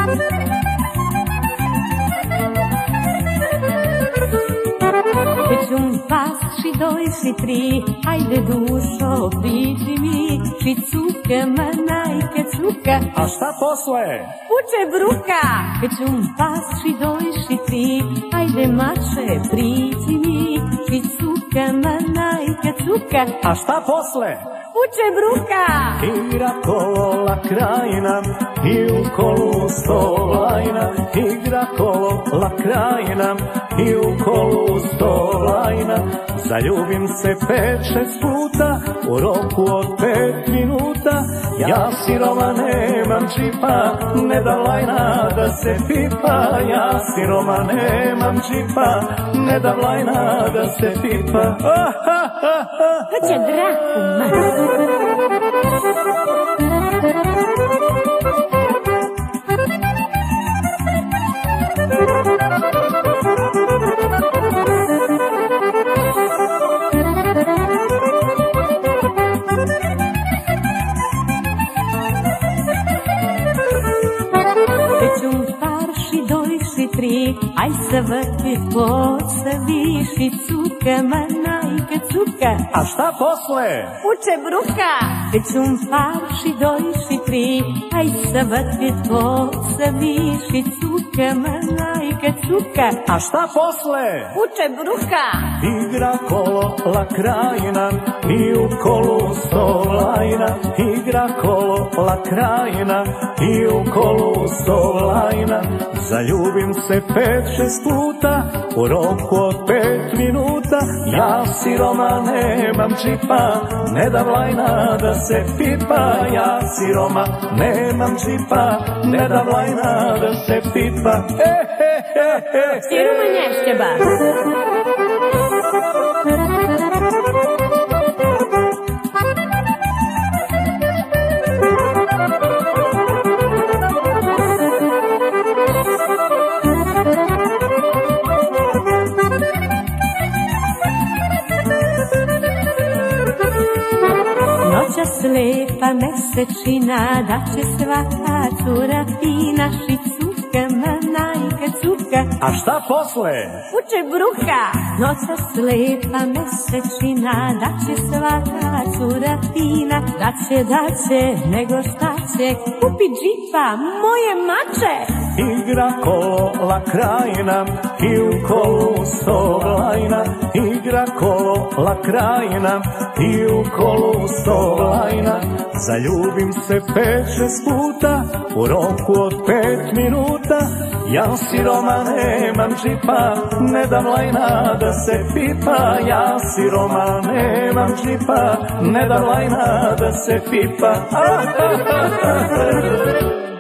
Već un pas și doi și trei, haide dušo priđi mi, și cucă mănaică cucă. A šta posle? Puče bruka. Već un pas și doi și trei, haide mače priđi mi, și cucă mănaică cucă. A šta posle? Puče bruka. Igra kolo la krajina i u kolu sto lajna. Igra kolo la krajina i u kolu sto lajna. Zaljubim se 5-6 puta u roku od 5 minuta. Ja siroma nemam džipa, ne da lajna da se pipa. Ja siroma nemam džipa, ne da lajna da se pipa. Hoće draku, aj se vrti pod se viši, cuka, manajka, cuka. A šta posle? Puče bruka. Već un parši, dojši, tri, aj se vrti pod se viši, cuka, manajka, cuka. A šta posle? Puče bruka. Igra kolo la krajina i u kolu sto lajna. Igra kolo la krajina i u kolu sto lajna. Zaljubim se 5-6 puta u roku od 5 minuta. Ja siroma nemam džipa, ne dam lajna da se pipa. Ja siroma nemam džipa, ne dam lajna da se pipa. Siroma nješćeba. Noćas lepa mesečina, da će svaka cura fina, și cuka, manajka, cuka. A šta posle? Puče bruka. Noćas lepa mesečina, da će svaka cura fina, da će, nego šta će, kupi džipa, moje mače. Igra kolo la krajina i u kolu sto lajna. Igra kolo la krajina i u kolu sto lajna. Zaljubim se 5-6 puta u roku od 5 minuta. Ja siroma nemam džipa, ne dam lajna da se pipa. Ja siroma nemam džipa, ne dam lajna da se pipa.